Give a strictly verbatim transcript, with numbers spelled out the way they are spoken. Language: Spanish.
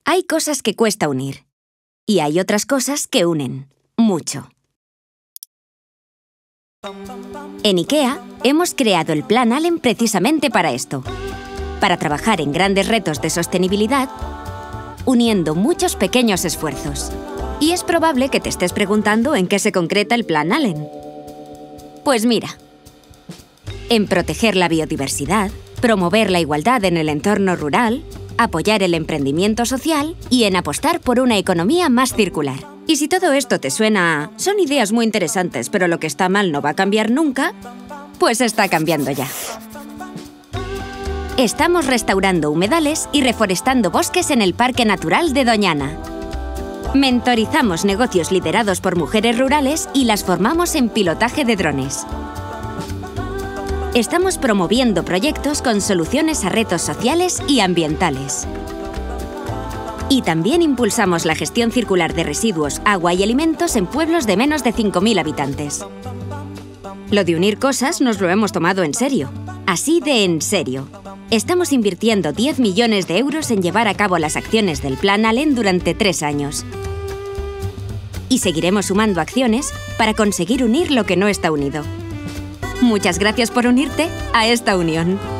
Hay cosas que cuesta unir. Y hay otras cosas que unen. Mucho. En IKEA hemos creado el Plan Allen precisamente para esto. Para trabajar en grandes retos de sostenibilidad, uniendo muchos pequeños esfuerzos. Y es probable que te estés preguntando en qué se concreta el Plan Allen. Pues mira, en proteger la biodiversidad, promover la igualdad en el entorno rural, apoyar el emprendimiento social y en apostar por una economía más circular. Y si todo esto te suena a son ideas muy interesantes, pero lo que está mal no va a cambiar nunca, pues está cambiando ya. Estamos restaurando humedales y reforestando bosques en el Parque Natural de Doñana. Mentorizamos negocios liderados por mujeres rurales y las formamos en pilotaje de drones. Estamos promoviendo proyectos con soluciones a retos sociales y ambientales. Y también impulsamos la gestión circular de residuos, agua y alimentos en pueblos de menos de cinco mil habitantes. Lo de unir cosas nos lo hemos tomado en serio. Así de en serio. Estamos invirtiendo diez millones de euros en llevar a cabo las acciones del Plan Allen durante tres años. Y seguiremos sumando acciones para conseguir unir lo que no está unido. Muchas gracias por unirte a esta unión.